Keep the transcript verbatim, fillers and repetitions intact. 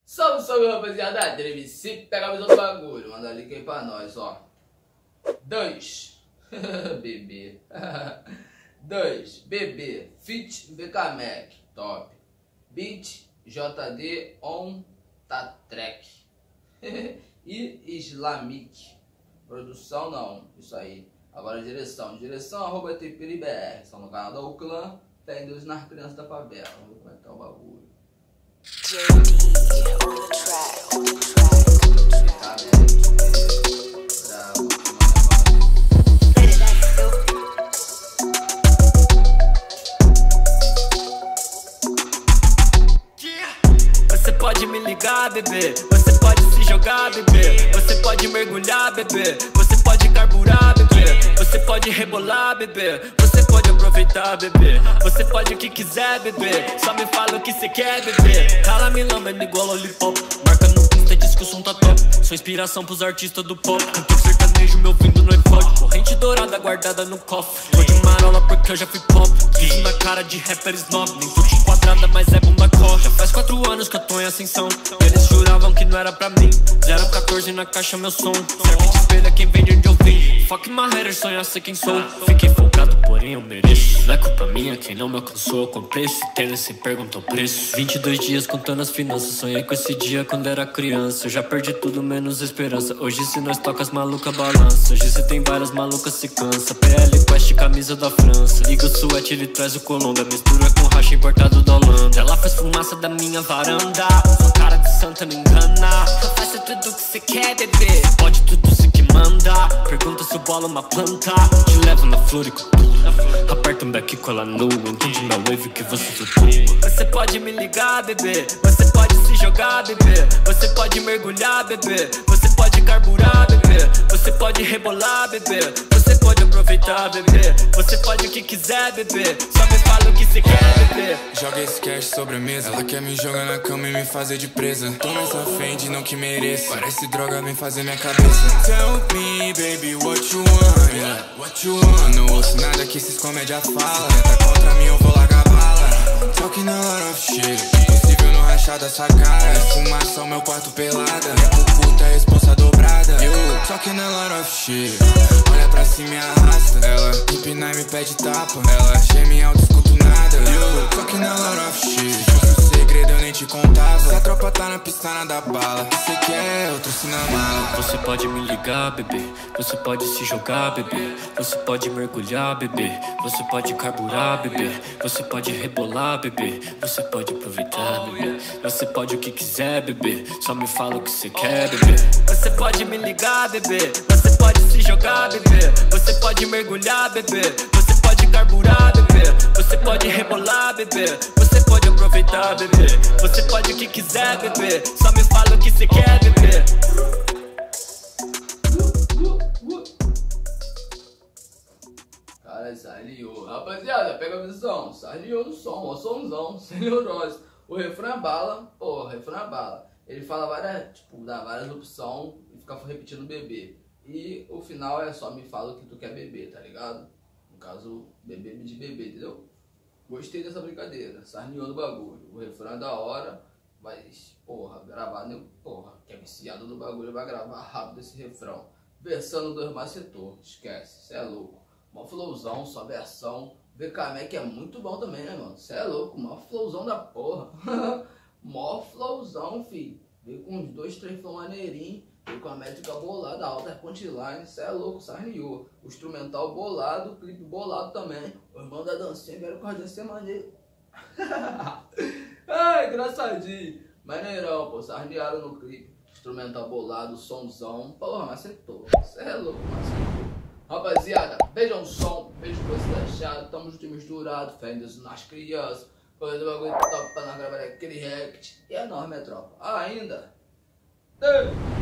Salve, salve, rapaziada. Deve se pegar a visão do bagulho. Manda link aí pra nós, ó. Dois. Bebê. Dois. Bebê. Fit V K Mac. Top. Beat J D On Tatrek. E Islamic. Produção não. Isso aí. Agora direção. Direção arroba T P B R. São no canal da Uclã. Fé em Deus nas crianças da favela. Vamos ver como é que tá o bagulho. J D on the track, on the track. Você pode me ligar, bebê. Você pode se jogar, bebê. Você pode mergulhar, bebê. Você pode carburar, bebê. Você pode rebolar, bebê. Você pode aproveitar, bebê. Você pode o que quiser, bebê. Só me fala o que cê quer, bebê. Ela me lambendo igual lollipop. Marca no Insta, diz que o som tá top. Sou inspiração pros artistas do pop. Cantor sertanejo, meu vindo no iPod. Corrente dourada guardada no cofre. Tô de marola porque eu já fui pop. Fiz na cara de rapper snob. Nem tô de quadrada, mas é bunda corre. Já faz quatro anos que eu tô em ascensão. Eles juravam que não era pra mim. zero quatorze na caixa, meu som. Serve de espelho é quem vende onde eu vim. Fuck my haters, sonhar ser quem sou. Fiquei folgado, porém eu mereço. Não é culpa minha, quem não me alcançou. Comprei esse tênis sem perguntar o preço. Vinte e dois dias contando as finanças. Sonhei com esse dia quando era criança. Eu já perdi tudo menos esperança. Hoje se nós toca as malucas balança. Hoje se tem várias malucas se cansa. P L Quest, camisa da França. Liga o suete, ele traz o Colômbia. Mistura com racha importado da Holanda. Ela faz fumaça da minha varanda. Sou cara de santa, me engana. Eu faço tudo que cê quer, bebê. Pode tudo, cê que manda. Pergunta se eu bolo uma planta. Te levo na floricultura. Aperta um back com ela nua. Entende na wave que você flutua. Você pode me ligar, bebê. Você pode se jogar, bebê. Você pode mergulhar, bebê. Você pode carburar, bebê. Você pode rebolar, bebê. Você pode aproveitar, bebê. Você pode o que quiser, bebê. Só me fala o que cê quer, bebê. Joga esse cash sobre a mesa. Ela quer me jogar na cama e me fazer de presa. Toma essa fende, não que mereça. Parece droga, vem fazer minha cabeça. Tell me, baby, what you want, yeah. What you want. Não ouço nada que esses comédia fala. Tenta contra mim, eu vou largar bala. Talking a lot of shit. Impossível não rachar dessa cara. É fumaça, meu quarto pelada. Minha puta é responsa dobrada. Eu talking a lot of shit. Olha pra cima e arrasta. Ela empina e me pede tapa. Ela geme alto, escuto nada. Eu talking a lot of shit. Se fosse um segredo eu nem te contava. Se a tropa tá na pista, nada bala. O que cê quer, eu trouxe na mala. Você pode me ligar, bebê. Você pode se jogar, bebê. Você pode mergulhar, bebê. Você pode carburar, bebê. Você pode rebolar, bebê. Você pode aproveitar, bebê. Você pode o que quiser, bebê. Só me fala o que cê quer, bebê. Você pode me ligar, bebê. Você pode se jogar, bebê. Você pode mergulhar, bebê. Você pode carburar, bebê. Você pode rebolar, bebê. Você pode aproveitar, bebê. Você pode o que quiser, bebê. Só me fala o que cê quer, bebê. Cara, Sarliou. Rapaziada, pega a visão. Sarliou no som, ó, somzão, sem neurose. O refrão é bala, pô, o refrão é bala. Ele fala várias, tipo, dá várias opções e fica repetindo bebê. E o final é só me fala o que tu quer beber, tá ligado? No caso, bebê de bebê, entendeu? Gostei dessa brincadeira, sarniou no bagulho. O refrão é da hora, mas, porra, gravar, né? Porra, que é viciado no bagulho, vai gravar rápido esse refrão. Versando dois macetor, esquece, cê é louco. Mó flowzão, só versão. V K Mac é muito bom também, né, mano? Cê é louco, mó flowzão da porra. Mó flowzão, fi. Veio com uns dois, três flow maneirinhos. Veio com a métrica bolada, alta punchline. Cê é louco, sarniou. O instrumental bolado, o clipe bolado também. O irmão da dancinha vieram com a dancinha maneira. Ai, engraçadinho. Maneirão, pô, sarnearam no clipe. Instrumental bolado, somzão. Porra, macetou. Cê é louco, macetou. Rapaziada, beijão o som, beijo que você tá achado, tamo junto e misturado, fé em Deus nas crianças, coisa do bagulho top pra nós gravar aquele react, e é nóis, minha tropa, ainda. Ei.